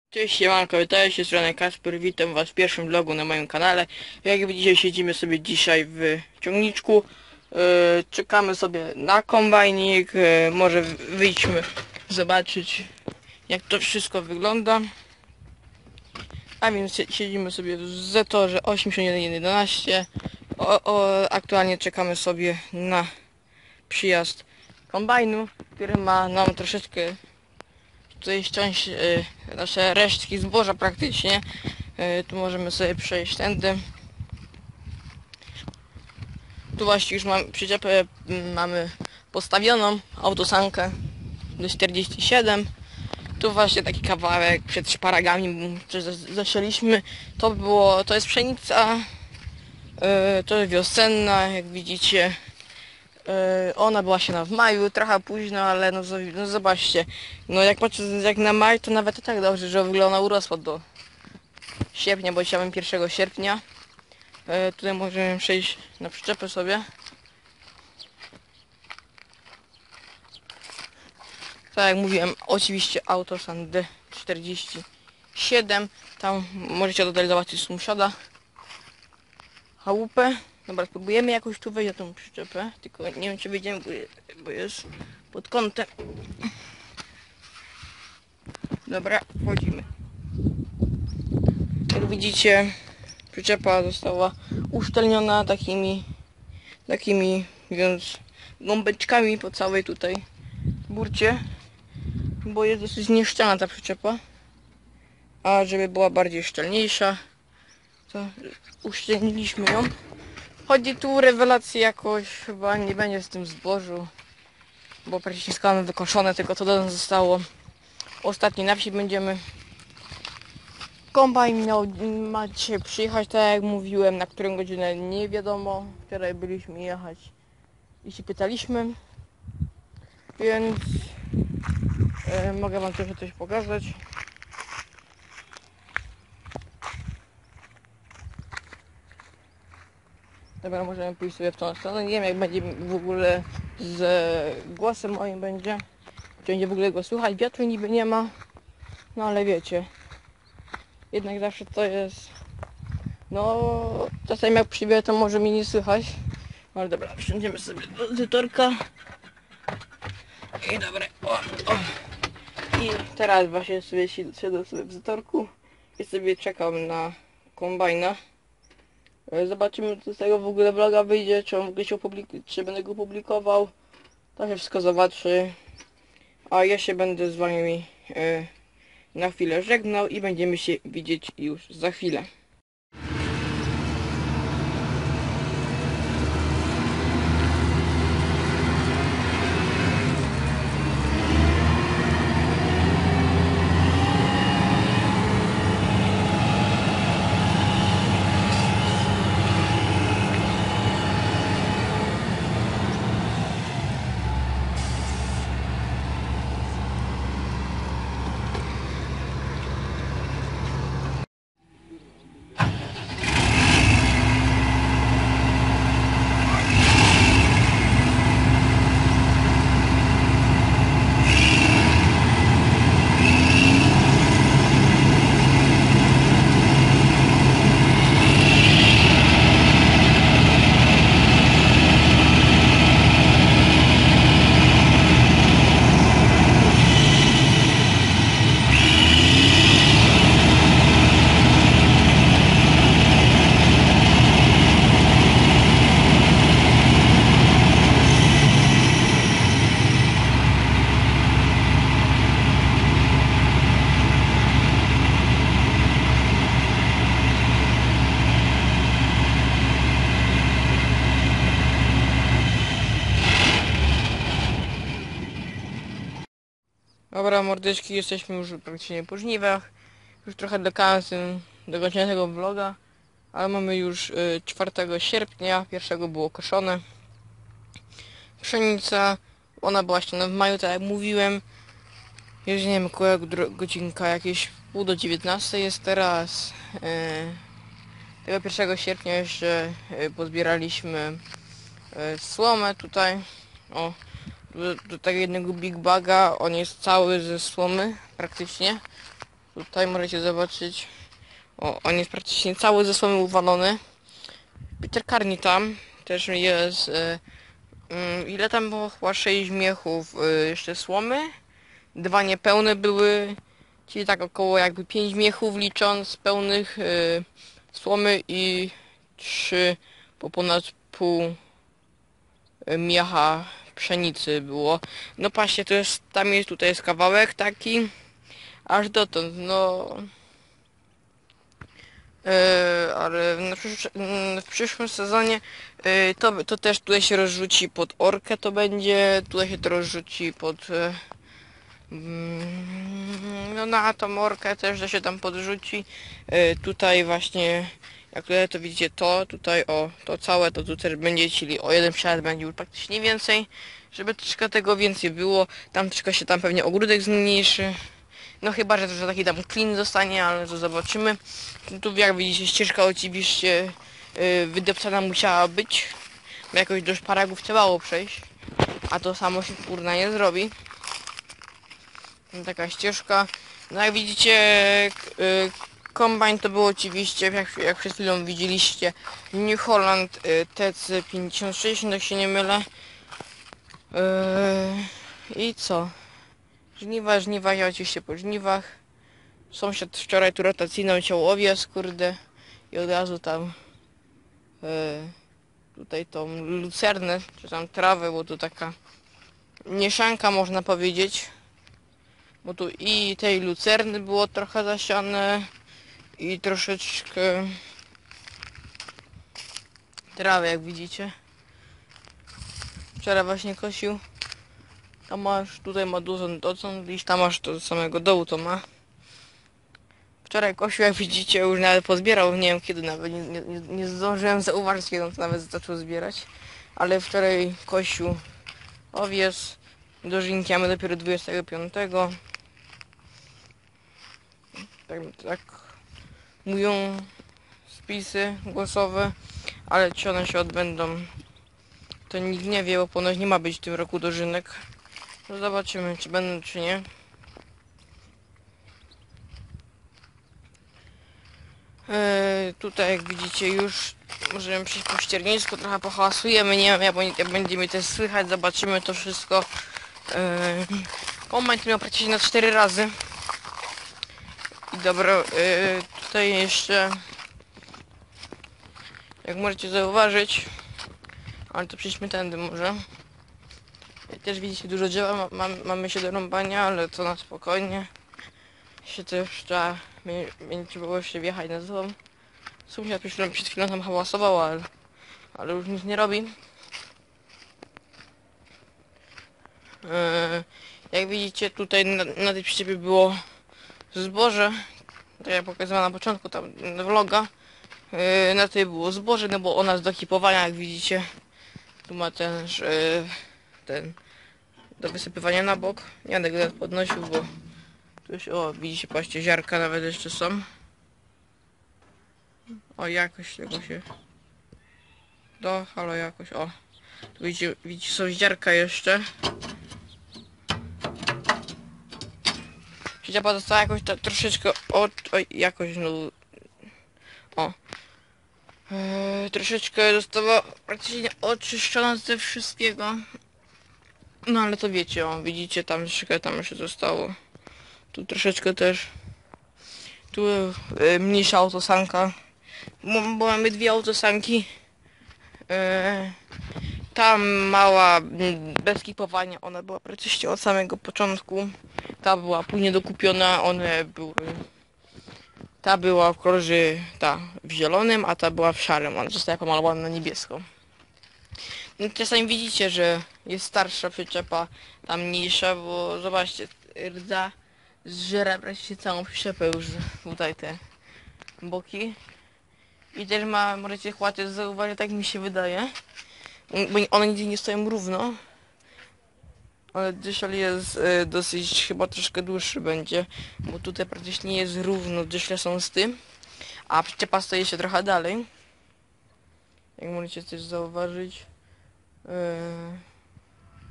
Cześć, siemanko, witajcie, z strony Kasper, witam was w pierwszym vlogu na moim kanale. Jak widzicie, siedzimy sobie dzisiaj w ciągniczku. Czekamy sobie na kombajnik. Może wyjdźmy zobaczyć, jak to wszystko wygląda. A więc siedzimy sobie w Zetorze 8111. Aktualnie czekamy sobie na przyjazd kombajnu, który ma nam troszeczkę tutaj ściąć nasze resztki zboża praktycznie. Tu możemy sobie przejść tędy. Tu właśnie już przyczepę mamy postawioną, autosankę do 47. Tu właśnie taki kawałek przed szparagami zasialiśmy. To jest pszenica, to jest wiosenna, jak widzicie. Ona była się w maju, trochę późno, ale no zobaczcie. No jak patrzę jak na maj, to nawet tak dobrze, że w ogóle ona urosła do sierpnia, bo dzisiaj mamy 1 sierpnia. Tutaj możemy przejść na przyczepę sobie. Tak jak mówiłem, oczywiście Autosan D47. Tam możecie dodać zobaczyć sąsiada chałupę. Dobra, spróbujemy jakoś tu wejść na tą przyczepę, tylko nie wiem czy wyjdziemy, bo jest pod kątem. Dobra, wchodzimy. Jak widzicie, przyczepa została uszczelniona takimi więc gąbeczkami po całej tutaj burcie, bo jest dosyć nieszczelna ta przyczepa. A żeby była bardziej szczelniejsza, to uszczelniliśmy ją. Chodzi tu o rewelację jakoś, chyba nie będzie z tym zbożu, bo praktycznie skamy wykoszone, tylko to do nas zostało. Ostatni na wsi będziemy. Kombajn ma dzisiaj przyjechać, tak jak mówiłem, na którą godzinę nie wiadomo. Wczoraj byliśmy jechać i się pytaliśmy, więc mogę wam trochę coś pokazać. Dobra, możemy pójść sobie w tą stronę. Nie wiem jak będzie w ogóle z głosem moim będzie. Czy będzie w ogóle go słychać? Wiatru niby nie ma. No ale wiecie. Jednak zawsze to jest... No... Czasami jak przyjdzie to może mi nie słychać. Ale dobra, wsiądziemy sobie do Zetorka. I dobra. O. I teraz właśnie sobie siedzę sobie w Zetorku. I sobie czekam na kombajna. Zobaczymy co z tego w ogóle vloga wyjdzie, czy on w ogóle się czy będę go publikował. To się wszystko zobaczy. A ja się będę z wami na chwilę żegnał i będziemy się widzieć już za chwilę. Dobra mordeczki, jesteśmy już praktycznie po żniwach. Już trochę do końca tego vloga. Ale mamy już 4 sierpnia, pierwszego było koszone. Pszenica, ona była ściana w maju, tak jak mówiłem. Już nie wiem, godzinka, jakieś pół do 19 jest teraz. Tego 1 sierpnia jeszcze pozbieraliśmy słomę tutaj. O, do tego jednego big baga, on jest cały ze słomy praktycznie. Tutaj możecie zobaczyć. O, on jest praktycznie cały ze słomy uwalony. Piekarni tam też jest. Ile tam było? Chyba 6 miechów jeszcze słomy. 2 niepełne były. Czyli tak około jakby 5 miechów licząc pełnych słomy i 3 po ponad pół miecha pszenicy było. No patrzcie, to jest, tutaj jest kawałek taki, aż dotąd, no. Ale w przyszłym sezonie to też tutaj się rozrzuci pod orkę, to będzie, tutaj się to rozrzuci pod no na tą orkę też, że się tam podrzuci. Tutaj właśnie, jak tutaj to widzicie, to tutaj o, to całe to tutaj będzie, czyli o jeden przejazd będzie już praktycznie więcej, żeby troszkę tego więcej było. Tam troszkę się tam pewnie ogródek zmniejszy. No chyba, że taki tam clean zostanie, ale to zobaczymy. Tu jak widzicie, ścieżka oczywiście wydeptana musiała być, bo jakoś do szparagów trzeba było przejść, a to samo się kurna nie zrobi. Taka ścieżka. No jak widzicie, kombajn to był oczywiście, jak przed chwilą widzieliście, New Holland TC5060, jak się nie mylę. I co? Żniwa, ja oczywiście po żniwach. Sąsiad wczoraj tu rotacyjną ciął owiec, kurde, i od razu tam tutaj tą lucernę, czy tam trawę, bo tu taka mieszanka można powiedzieć. Bo tu i tej lucerny było trochę zasiane i troszeczkę trawy, jak widzicie. Wczoraj właśnie kosił. Tam masz, tutaj ma dużą docąd, gdzieś tam masz to do samego dołu to ma. Wczoraj kosił, jak widzicie, już nawet pozbierał, nie wiem kiedy nawet, nie zdążyłem zauważyć, kiedy on to nawet zaczął zbierać. Ale wczoraj kosił owiec, dożynki mamy dopiero 25. Tak mówią spisy głosowe, ale czy one się odbędą, to nikt nie wie, bo ponoć nie ma być w tym roku dożynek. No zobaczymy, czy będą, czy nie. Tutaj jak widzicie już możemy przejść po ściernisku, trochę pohałasujemy, nie wiem jak będzie mi też słychać, zobaczymy to wszystko. Kombajn miał praktycznie na 4 razy. I dobra, tutaj jeszcze, jak możecie zauważyć, ale to przejdźmy tędy może. Też widzicie dużo drzewa, mamy się do rąbania, ale to na spokojnie. Się też trzeba, będzie było jeszcze wjechać na złom. Sąsiad przed chwilą tam hałasował, ale już nic nie robi. Jak widzicie, tutaj na tej przyczepie było zboże, tak jak pokazywałem na początku tam vloga. Na tej było zboże, no bo ona z dokipowania, jak widzicie, tu ma ten do wysypywania na bok. Nie będę go podnosił, bo tu już, o, widzicie, patrzcie, ziarka nawet jeszcze są. O, jakoś tego się halo jakoś, o, tu widzicie, są ziarka jeszcze. Przyczepa została jakoś troszeczkę jakoś, no, o, troszeczkę została praktycznie oczyszczona ze wszystkiego. No ale to wiecie, o, widzicie, tam troszeczkę tam jeszcze zostało. Tu troszeczkę też. Tu mniejsza autosanka. Bo mamy 2 autosanki. Tam mała, bez kipowania, ona była praktycznie od samego początku. Ta była później dokupiona, one były... Ta była w kolorze, w zielonym, a ta była w szarym. Ona została pomalowana na niebiesko. No, czasami widzicie, że jest starsza przyczepa, ta mniejsza, bo zobaczcie, rdza zżera praktycznie całą przyczepę już tutaj te boki. I też możecie chłaty zauważyć, tak mi się wydaje, bo one nigdzie nie stoją równo. Ale dyszel jest dosyć, chyba troszkę dłuższy będzie, bo tutaj praktycznie jest równo, dyszle są z tym, a przyczepa stoi się trochę dalej. Jak możecie też zauważyć.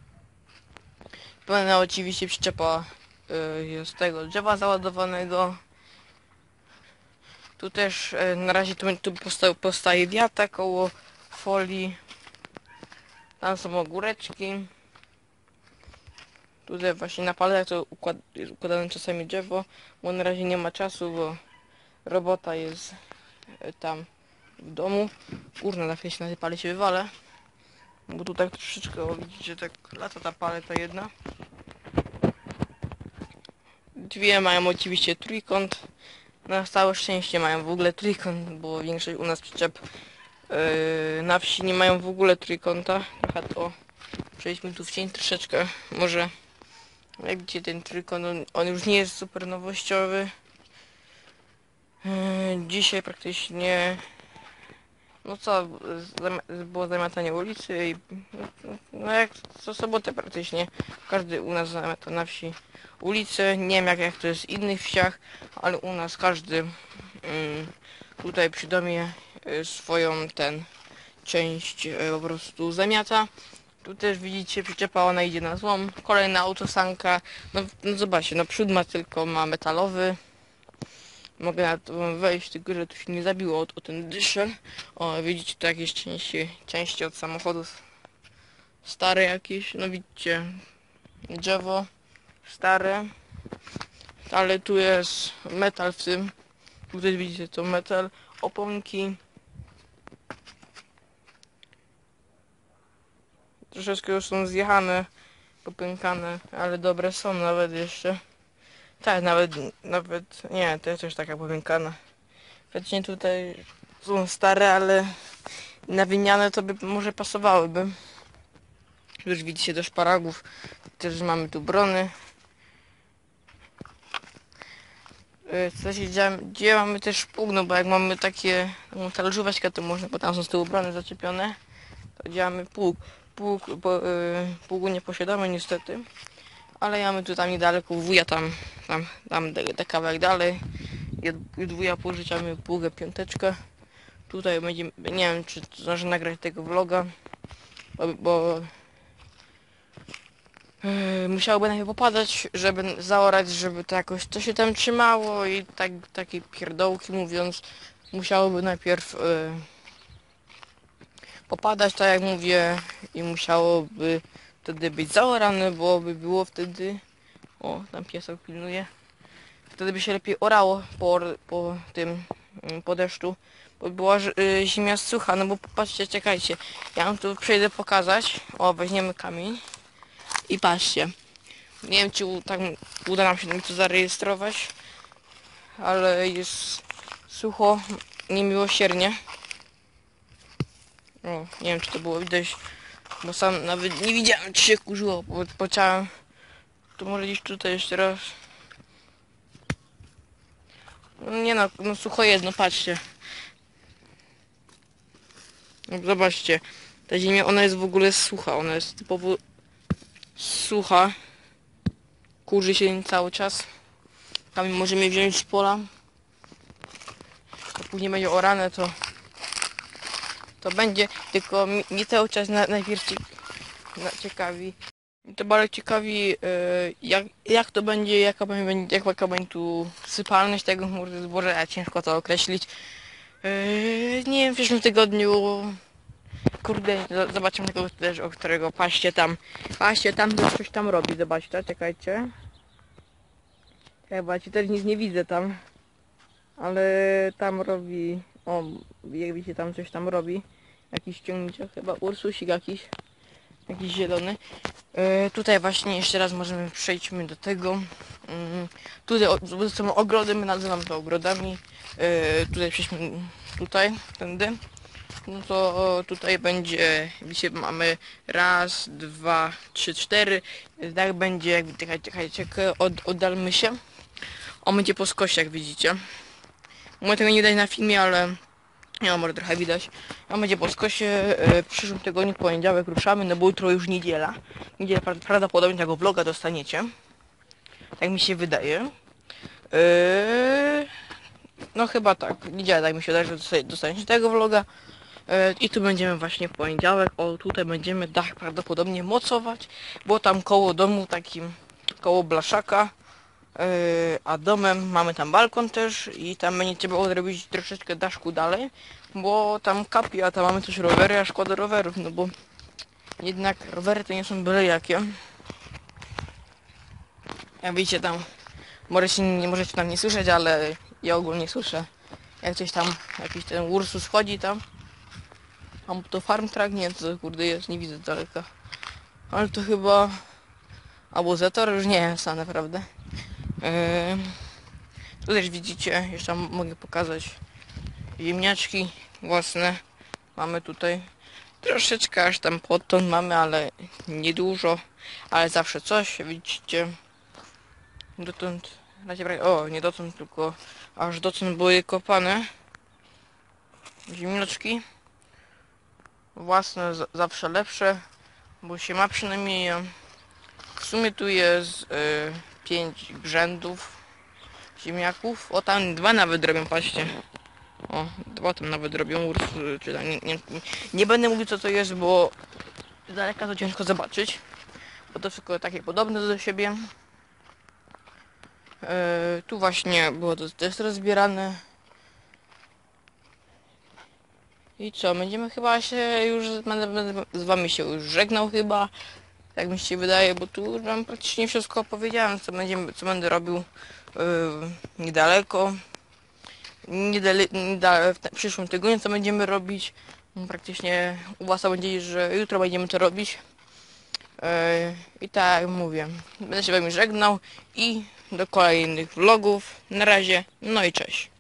Pełna oczywiście przyczepa jest tego drzewa załadowanego. Tu też na razie tu powstaje wiata koło folii. Tam są ogóreczki. Tutaj właśnie na palcach to jest układane czasami drzewo, bo na razie nie ma czasu, bo robota jest tam w domu. Kurna, na chwilę się na tej pale się wywalę. Bo tu tak troszeczkę, o, widzicie, tak lata ta paleta jedna. Dwie mają oczywiście trójkąt. Na całe szczęście mają w ogóle trójkąt, bo większość u nas przyczep na wsi nie mają w ogóle trójkąta. Trochę to przejdźmy tu w cień troszeczkę. Może jak widzicie, ten trójkąt, on już nie jest super nowościowy. Dzisiaj praktycznie no co, było zamiatanie ulicy i no jak co sobotę praktycznie każdy u nas zamiata na wsi ulicę. Nie wiem jak to jest w innych wsiach, ale u nas każdy tutaj przy domie swoją część po prostu zamiata. Tu też widzicie przyczepa, ona idzie na złom. Kolejna autosanka, no zobaczcie, no przód ma metalowy. Mogę na to wejść, tylko że tu się nie zabiło o ten dyszel. O, widzicie tu jakieś części od samochodów. Stare jakieś, no widzicie. Drzewo stare. Ale tu jest metal w tym. Tutaj widzicie to metal. Oponki. Troszeczkę już są zjechane, popękane, ale dobre są nawet jeszcze. Tak, nawet, nie, to jest też taka popękana. Faktycznie tutaj są stare, ale na wymianę to by może pasowałyby. Już widzicie do szparagów. Też mamy tu brony. Co się dzieje? Gdzie mamy też pług, no bo jak mamy takie talerzóweczkę, to można, bo tam są z tyłu brony zaczepione, to działamy pług. Pługu nie posiadamy niestety, ale mamy tu tam niedaleko wuja, tam kawałek dalej. I od wuja pożyczamy pługę piąteczkę. Tutaj będzie, nie wiem czy zdążę nagrać tego vloga, bo musiałoby najpierw popadać, żeby zaorać, żeby to jakoś to się tam trzymało i takie pierdołki mówiąc, musiałoby najpierw popadać, tak jak mówię, i musiałoby wtedy być zaorane, bo by było wtedy, o tam piesek pilnuje, wtedy by się lepiej orało po deszczu, bo była ziemia sucha. No bo popatrzcie, czekajcie, ja wam tu przejdę pokazać. O, weźmiemy kamień i patrzcie, nie wiem czy tak uda nam się mi tu zarejestrować, ale jest sucho niemiłosiernie. O, nie wiem czy to było widać, bo sam nawet nie widziałem czy się kurzyło po ciałem. To może gdzieś tutaj jeszcze raz. Nie no sucho jest, no patrzcie. No, zobaczcie, ta ziemia, ona jest w ogóle sucha, ona jest typowo sucha. Kurzy się cały czas. Tam możemy wziąć z pola. A później będzie orane, to będzie, tylko mnie cały czas najpierw ciekawi. To bardzo ciekawi jak to będzie, jaka będzie tu sypalność tego chmury zboża, ciężko to określić. Nie wiem, w przyszłym tygodniu, kurde, zobaczymy tego też, o którego paście tam też coś tam robi, zobaczcie, czekajcie. Chyba ci też nic nie widzę tam, ale tam robi, o, jak widzicie tam coś tam robi, jakiś ciągniczek, chyba Ursusik jakiś zielony. Tutaj właśnie jeszcze raz możemy przejdźmy do tego. Tutaj są ogrody, my nazywamy to ogrodami. Tutaj przejdźmy tędy. No to tutaj będzie, widzicie, mamy raz, dwa, trzy, cztery. Tak będzie, jak czekajcie, oddalmy się. On będzie po skosie, jak widzicie. Mogę tego nie widać na filmie, ale nie, może trochę widać. On będzie po skosie. W przyszłym tygodniu, poniedziałek ruszamy, no bo jutro już niedziela. Niedziela prawdopodobnie tego vloga dostaniecie. Tak mi się wydaje. No chyba tak. Niedziela, tak mi się wydaje, że dostaniecie tego vloga. I tu będziemy właśnie w poniedziałek. O, tutaj będziemy dach prawdopodobnie mocować, bo tam koło domu, takim koło blaszaka, A domem mamy tam balkon też i tam będzie trzeba odrobić troszeczkę daszku dalej, bo tam kapie, a tam mamy też rowery, a szkoda rowerów, no bo jednak rowery to nie są byle jakie. Jak widzicie tam, możecie tam nie słyszeć, ale ja ogólnie słyszę. Jak coś tam, jakiś ten Ursus chodzi tam. A to farm track? Nie, to kurde jest, nie widzę z daleka. Ale to chyba... Albo Zetor? Już nie wiem sam naprawdę. Tu też widzicie, jeszcze mogę pokazać ziemniaczki własne. Mamy tutaj troszeczkę aż tam podton mamy, ale niedużo. Ale zawsze coś, widzicie. Dotąd, nie dotąd, tylko aż dotąd były kopane ziemniaczki. Własne zawsze lepsze, bo się ma przynajmniej. W sumie tu jest 5 grzędów ziemniaków. O, tam 2 nawet robią, patrzcie. O, 2 tam nawet robią, czy tam, nie będę mówił co to jest, bo z daleka to ciężko zobaczyć. Bo to wszystko takie podobne do siebie. Tu właśnie było to też rozbierane. I co, będziemy chyba się już, będę z wami się już żegnał chyba. Tak mi się wydaje, bo tu już wam praktycznie wszystko opowiedziałem, co będę robił niedaleko. W przyszłym tygodniu co będziemy robić. Praktycznie u was będzie, że jutro będziemy to robić. I tak jak mówię, będę się wami żegnał i do kolejnych vlogów. Na razie, no i cześć.